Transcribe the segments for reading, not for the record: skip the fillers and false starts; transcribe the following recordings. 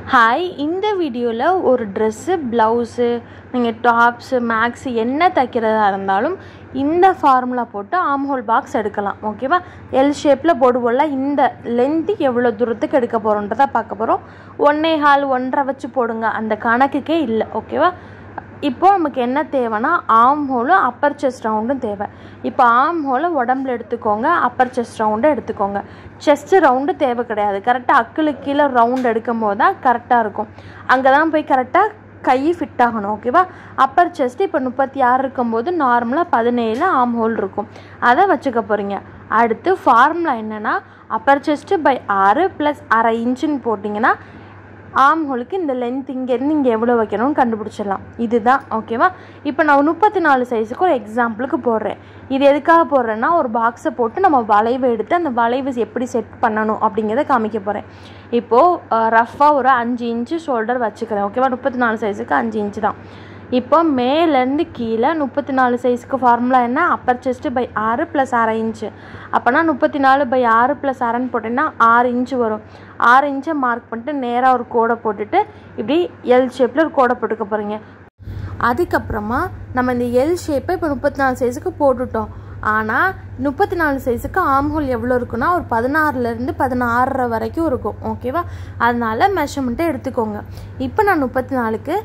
Hi, இந்த வீடியோவில் ஒரு ட்ரெஸ்ஸு, ப்ளவுஸு, நீங்கள் டாப்ஸு, மேக்ஸு என்ன தைக்கிறதா இருந்தாலும் இந்த ஃபார்முலா போட்டு ஆர்ம் ஹோல் பாக்ஸ் எடுக்கலாம். ஓகேவா? எல் ஷேப்பில் போடுவோம்ல, இந்த லென்த்து எவ்வளோ தூரத்துக்கு எடுக்க போகிறோன்றதை பார்க்க போகிறோம். 1.25 1.5 வச்சு போடுங்க, அந்த கணக்குக்கே இல்லை. ஓகேவா? இப்போது நமக்கு என்ன தேவைன்னா ஆர்ம் ஹோலும் அப்பர் செஸ்ட் ரவுண்டும் தேவை. இப்போ ஆர்ம் ஹோலை உடம்புல எடுத்துக்கோங்க, அப்பர் செஸ்ட் ரவுண்டை எடுத்துக்கோங்க. செஸ்ட்டு ரவுண்டு தேவை கிடையாது. கரெக்டாக அக்குளுக்கு கீழே ரவுண்ட் எடுக்கும் போது தான் கரெக்டாக இருக்கும். அங்கே தான் போய் கரெக்டாக கை ஃபிட் ஆகணும். ஓகேவா? அப்பர் செஸ்ட்டு இப்போ 36 இருக்கும்போது நார்மலாக 17 ஆர்ம் ஹோல் இருக்கும். அதை வச்சுக்க போகிறீங்க. அடுத்து ஃபார்முலா என்னென்னா அப்பர் செஸ்ட்டு பை 6 + ½ இன்ச்சுன்னு போட்டிங்கன்னா ஆர்ம் ஹோலுக்கு இந்த லென்த் இங்கேருந்து இங்கே எவ்வளோ வைக்கணும்னு கண்டுபிடிச்சிடலாம். இதுதான். ஓகேவா? இப்போ நான் 34 சைஸுக்கு ஒரு எக்ஸாம்பிளுக்கு போடுறேன். இது எதுக்காக போடுறேன்னா, ஒரு பாக்ஸை போட்டு நம்ம வளைவை எடுத்து அந்த வளைவு எப்படி செட் பண்ணணும் அப்படிங்கிறத காமிக்க போகிறேன். இப்போது ரஃப்பாக ஒரு 5 இன்ச்சு ஷோல்டர் வச்சுக்கிறேன். ஓகேவா? 34 சைஸுக்கு 5 இன்ச்சு தான். இப்போ மேலேருந்து கீழே 34 சைஸுக்கு ஃபார்முலா என்ன? Upper chest by 6 + ½ inch. அப்போனா 34 பை 6 + ½ போட்டிங்கன்னா 6 இன்ச்சு வரும். 6 இன்ச்சை மார்க் பண்ணிட்டு நேராக ஒரு கோடை போட்டுட்டு இப்படி எல் ஷேப்பில் ஒரு கோடை போட்டுக்க போகிறீங்க. அதுக்கப்புறமா நம்ம இந்த எல் ஷேப்பை இப்போ 34 சைஸுக்கு போட்டுட்டோம். ஆனால் 34 சைஸுக்கு ஆர்ம் ஹோல் எவ்வளோ இருக்குன்னா ஒரு 16லேருந்து 16.5 வரைக்கும் இருக்கும். ஓகேவா? அதனால மெஷர்மெண்ட்டை எடுத்துக்கோங்க. இப்போ நான் 34க்கு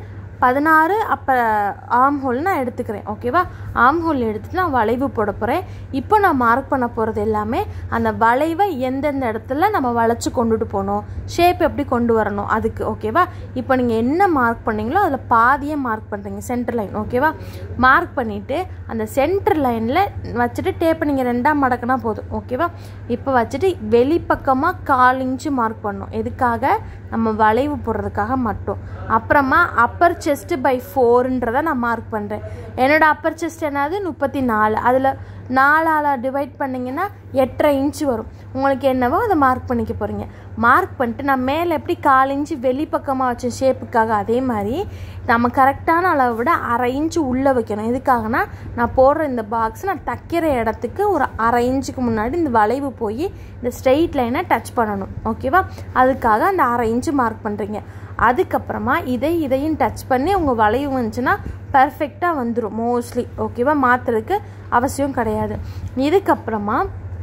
16 அப்போ ஆர்ம் ஹோல் நான் எடுத்துக்கிறேன். ஓகேவா? ஆர்ம் ஹோல் எடுத்துட்டு நான் வளைவு போட போகிறேன். இப்போ நான் மார்க் பண்ண போகிறது எல்லாமே அந்த வளைவை எந்தெந்த இடத்துல நம்ம வளைச்சி கொண்டுட்டு போகணும், ஷேப் எப்படி கொண்டு வரணும் அதுக்கு. ஓகேவா? இப்போ நீங்கள் என்ன மார்க் பண்ணிங்களோ அதில் பாதியை மார்க் பண்ணுறீங்க, சென்டர் லைன். ஓகேவா? மார்க் பண்ணிவிட்டு அந்த சென்டர் லைனில் வச்சுட்டு டேப்பை நீங்கள் 2ஆக மடக்கினா போதும். ஓகேவா? இப்போ வச்சுட்டு வெளிப்பக்கமாக 1/4 இன்ச்சு மார்க் பண்ணணும். எதுக்காக? நம்ம வளைவு போடுறதுக்காக மட்டும். அப்புறமா அப்பர் செஸ்ட்டு பை 4ன்றதை நான் மார்க் பண்ணுறேன். என்னோடய அப்பர் செஸ்ட் என்னது? 34. அதில் 4ஆல் டிவைட் பண்ணிங்கன்னா 8.5 இன்ச்சு வரும். உங்களுக்கு என்னவோ அதை மார்க் பண்ணிக்க போகிறீங்க. மார்க் பண்ணிட்டு நான் மேலே எப்படி 1/4 இன்ச்சு வெளிப்பக்கமாக வச்ச ஷேப்புக்காக, அதே மாதிரி நம்ம கரெக்டான அளவை விட ½ இன்ச்சு உள்ளே வைக்கணும். எதுக்காகனா, நான் போடுற இந்த பாக்ஸ் நான் தைக்கிற இடத்துக்கு ஒரு ½ இன்ச்சுக்கு முன்னாடி இந்த வளைவு போய் இந்த ஸ்ட்ரெயிட் லைனை டச் பண்ணணும். ஓகேவா? அதுக்காக அந்த ½ இன்ச்சு மார்க் பண்ணுறீங்க. அதுக்கப்புறமா இதையும் டச் பண்ணி உங்கள் வளைவு வந்துச்சுன்னா பர்ஃபெக்டாக வந்துடும் மோஸ்ட்லி. ஓகேவா? மாற்றுறதுக்கு அவசியம் கிடையாது. இதுக்கப்புறமா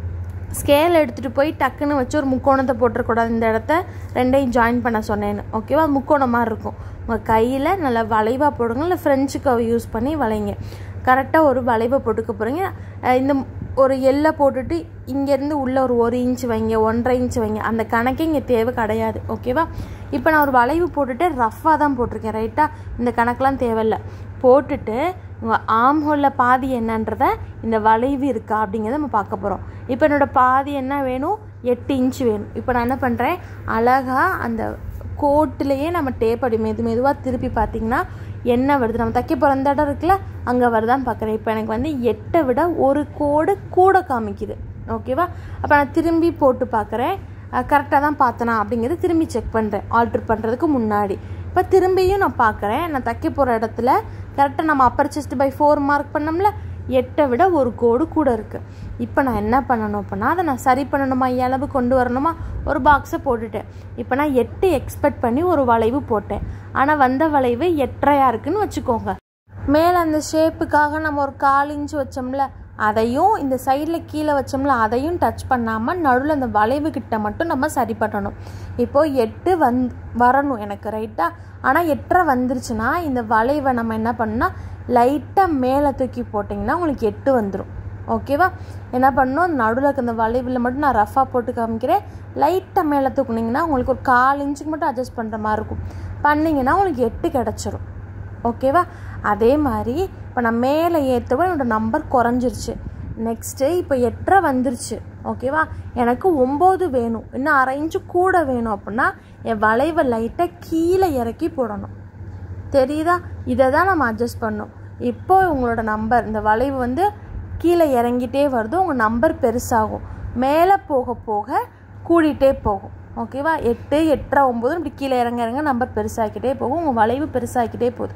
ஸ்கேல் எடுத்துகிட்டு போய் டக்குன்னு வச்சு ஒரு முக்கோணத்தை போட்டுறக்கூடாது. இந்த இடத்த 2ஐயும் ஜாயின் பண்ண சொன்னேன்னு. ஓகேவா? முக்கோணம் மாதிரி இருக்கும். உங்கள் கையில் நல்லா வளைவாக போடுங்க, இல்லை ஃப்ரெஞ்சு கவ் யூஸ் பண்ணி வளைங்க. கரெக்டாக ஒரு வளைவை போட்டுக்க போகிறீங்க. இந்த ஒரு எல்லை போட்டுட்டு இங்கேருந்து உள்ளே ஒரு 1 இன்ச்சு வைங்க, 1.5 இன்ச்சு வைங்க. அந்த கணக்கே இங்கே தேவை கிடையாது. ஓகேவா? இப்போ நான் ஒரு வளைவு போட்டுட்டு ரஃப்பாக தான் போட்டிருக்கேன். ரைட்டாக? இந்த கணக்கெலாம் தேவையில்லை. போட்டுட்டு உங்கள் ஆர்ம் ஹோலில் பாதி என்னன்றதை இந்த வளைவு இருக்கா அப்படிங்கிறத நம்ம பார்க்க போகிறோம். இப்போ என்னோடய பாதி என்ன வேணும்? 8 இன்ச்சு வேணும். இப்போ நான் என்ன பண்ணுறேன், அழகாக அந்த கோட்டிலேயே நம்ம டேப் அப்படி மெதுவாக திருப்பி பார்த்திங்கன்னா என்ன வருது, நம்ம தைக்க போகிற அந்த இடம் இருக்குல்ல, அங்கே வருதான்னு பார்க்குறேன். இப்போ எனக்கு வந்து 8ஐ விட ஒரு கோடு கூட காமிக்குது. ஓகேவா? அப்போ நான் திரும்பி போட்டு பார்க்குறேன், கரெக்டாக தான் பார்த்தனா அப்படிங்கிறது திரும்பி செக் பண்ணுறேன் ஆல்ட்ரு பண்ணுறதுக்கு முன்னாடி. இப்போ திரும்பியும் நான் பார்க்குறேன், நான் தைக்க போகிற இடத்துல கரெக்டாக நம்ம அப்பர் செஸ்ட் பை 4 மார்க் பண்ணோம்ல, 8ஐ விட ஒரு கோடு கூட இருக்குது. இப்போ நான் என்ன பண்ணணும் அப்படின்னா, அதை நான் சரி பண்ணணுமா, அளவு கொண்டு வரணுமா, ஒரு பாக்ஸை போட்டுட்டேன். இப்போ நான் 8 எக்ஸ்பெக்ட் பண்ணி ஒரு வளைவு போட்டேன். ஆனால் வந்த வளைவு 8.5 இருக்குன்னு வச்சுக்கோங்க. மேலே அந்த ஷேப்புக்காக நம்ம ஒரு 1/4 இன்ச்சு வச்சோம்ல, அதையும் இந்த சைடில் கீழே வச்சோம்ல, அதையும் டச் பண்ணாமல் நடுவில் அந்த வளைவு கிட்ட மட்டும் நம்ம சரி பண்ணணும். இப்போது 8 வரணும் எனக்கு. ரைட்டாக? ஆனால் 8.5 வந்துருச்சுன்னா இந்த வளைவை நம்ம என்ன பண்ணணும்னா லைட்டாக மேலே தூக்கி போட்டிங்கன்னா உங்களுக்கு 8 வந்துடும். ஓகேவா? என்ன பண்ணணும், அந்த நடுவில் இருக்க அந்த வளைவில் மட்டும் நான் ரஃபாக போட்டு காமிக்கிறேன். லைட்டாக மேலே தூக்குனிங்கன்னா உங்களுக்கு ஒரு 1/4 இன்ச்சுக்கு மட்டும் அட்ஜஸ்ட் பண்ணுற மாதிரி இருக்கும். பண்ணிங்கன்னா உங்களுக்கு 8 கிடச்சிரும். ஓகேவா? அதே மாதிரி இப்போ நான் மேலே ஏற்றவோ என்னோடய நம்பர் குறைஞ்சிருச்சு. நெக்ஸ்ட்டு இப்போ 8.5 வந்துருச்சு. ஓகேவா? எனக்கு 9 வேணும், இன்னும் ½ இன்ச்சு கூட வேணும். அப்படின்னா என் வளைவை லைட்டாக கீழே இறக்கி போடணும். தெரியுதா? இதை தான் நம்ம அட்ஜஸ்ட் பண்ணணும். இப்போ உங்களோட நம்பர், இந்த வளைவு வந்து கீழே இறங்கிட்டே வருது, உங்கள் நம்பர் பெருசாகும். மேலே போக போக கூடிகிட்டே போகும். ஓகேவா? 8, 8.5, 9 இப்படி கீழே இறங்க நம்பர் பெருசாகிக்கிட்டே போகும், உங்கள் வளைவு பெருசாகிக்கிட்டே போகுது.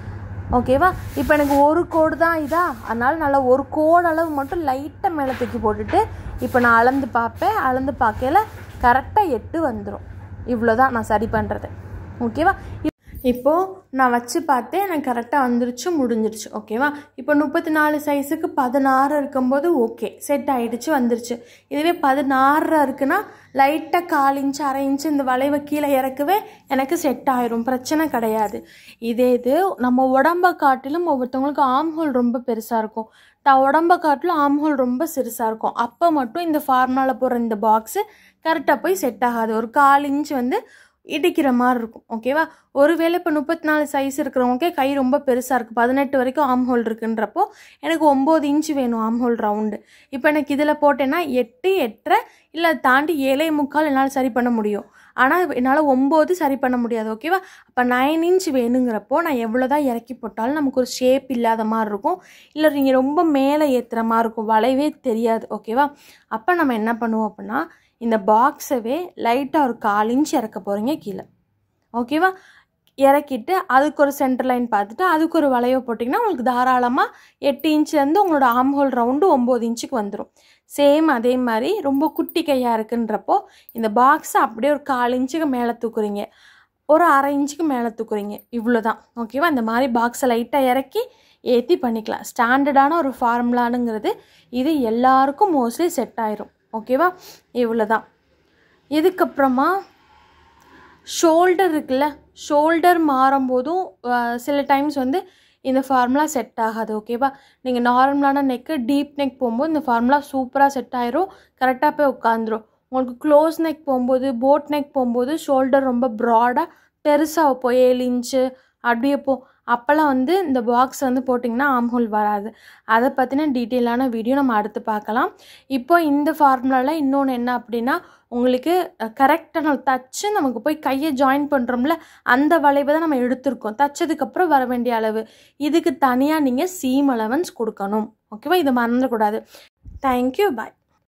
ஓகேவா? இப்போ எனக்கு ஒரு கோடு தான் இதா, அதனால் நல்லா ஒரு கோடு அளவு மட்டும் லைட்டாக மேலே தூக்கி போட்டுட்டு இப்போ நான் அளந்து பார்ப்பேன். அளந்து பார்க்கல கரெக்டாக 8 வந்துடும். இவ்வளோ தான் நான் சரி பண்ணுறது. ஓகேவா? இப்போது நான் வச்சு பார்த்தேன், எனக்கு கரெக்டாக வந்துருச்சு, முடிஞ்சிருச்சு. ஓகேவா? இப்போ 34 சைஸுக்கு 16 இருக்கும்போது ஓகே, செட் ஆகிடுச்சு, வந்துருச்சு. இதுவே 16 இருக்குன்னா லைட்டாக 1/4 இன்ச்சு 1/2 இன்ச்சு இந்த வளைவை கீழே இறக்கவே எனக்கு செட் ஆயிரும், பிரச்சனை கிடையாது. இதே இது நம்ம உடம்பை காட்டிலும் ஒவ்வொருத்தவங்களுக்கு ஆம்ஹோல் ரொம்ப பெருசாக இருக்கும், உடம்பை காட்டிலும் ஆம்ஹோல் ரொம்ப சிறுசாக இருக்கும். அப்போ மட்டும் இந்த ஃபார்முலாவில் போடுற இந்த பாக்ஸு கரெக்டாக போய் செட் ஆகாது. ஒரு 1/4 இன்ச்சு வந்து இடிக்கிற மாதிரி இருக்கும். ஓகேவா? ஒருவேளை இப்போ 34 சைஸ் இருக்கிறவங்க கை ரொம்ப பெருசாக இருக்குது, 18 வரைக்கும் ஆம்ஹோல் இருக்குன்றப்போ எனக்கு 9 இன்ச்சு வேணும் ஆம்ஹோல் ரவுண்டு. இப்போ எனக்கு இதில் போட்டேன்னா 8, 8.5 இல்லை தாண்டி 7.25 என்னால் சரி பண்ண முடியும். ஆனால் என்னால் 9 சரி பண்ண முடியாது. ஓகேவா? அப்போ 9 இன்ச் வேணுங்கிறப்போ நான் எவ்வளோ தான் இறக்கி போட்டாலும் நமக்கு ஒரு ஷேப் இல்லாத மாதிரி இருக்கும், இல்லை நீங்கள் ரொம்ப மேலே ஏற்றுற மாதிரி இருக்கும், வளைவே தெரியாது. ஓகேவா? அப்போ நம்ம என்ன பண்ணுவோம் அப்படின்னா, இந்த பாக்ஸவே லைட்டாக ஒரு 1/4 இன்ச் இறக்க போகிறீங்க கீழே. ஓகேவா? இறக்கிட்டு அதுக்கு ஒரு சென்டர் லைன் பார்த்துட்டு அதுக்கு ஒரு வளைவை போட்டிங்கன்னா உங்களுக்கு தாராளமாக 8 இன்ச்லேருந்து உங்களோட ஆம்ஹோல் ரவுண்டு 9 இன்ச்சுக்கு வந்துடும். சேம் அதே மாதிரி ரொம்ப குட்டி கையாக இருக்குன்றப்போ இந்த பாக்ஸை அப்படியே ஒரு 1/4 இன்ச்சுக்கு மேலே தூக்குறீங்க, ஒரு 1/2 இன்ச்சுக்கு மேலே தூக்குறீங்க, இவ்வளோ தான். ஓகேவா? இந்த மாதிரி பாக்ஸை லைட்டாக இறக்கி ஏற்றி பண்ணிக்கலாம். ஸ்டாண்டர்டான ஒரு ஃபார்முலானுங்கிறது இது எல்லாருக்கும் மோஸ்ட்லி செட் ஆயிரும். ஓகேவா? இவ்வளோ தான். இதுக்கப்புறமா ஷோல்டர் இருக்குல்ல, ஷோல்டர் மாறும்போதும் சில டைம்ஸ் வந்து இந்த ஃபார்முலா செட் ஆகாது. ஓகேவா? நீங்கள் நார்மலான நெக்கு டீப் நெக் போகும்போது இந்த ஃபார்முலா சூப்பராக செட் ஆயிரும், கரெக்டாக போய் உட்காந்துரும். உங்களுக்கு க்ளோஸ் நெக் போகும்போது, போட் நெக் போகும்போது ஷோல்டர் ரொம்ப ப்ராடாக பெருசாக வைப்போம், 7 இன்ச்சு அப்படியே அப்போல்லாம் வந்து இந்த பாக்ஸ் வந்து போட்டிங்கன்னா ஆம்ஹோல் வராது. அதை பற்றின டீட்டெயிலான வீடியோ நம்ம அடுத்து பார்க்கலாம். இப்போ இந்த ஃபார்முலாவில் இன்னொன்று என்ன அப்படின்னா, உங்களுக்கு கரெக்டான தச்சு நமக்கு போய் கையை ஜாயின் பண்ணுறோம்ல, அந்த வளைவை தான் நம்ம எடுத்திருக்கோம். தச்சதுக்கப்புறம் வர வேண்டிய அளவு, இதுக்கு தனியாக நீங்கள் சீம் அலவன்ஸ் கொடுக்கணும். ஓகேவா? இதை மறந்துடக்கூடாது. தேங்க்யூ, பாய்.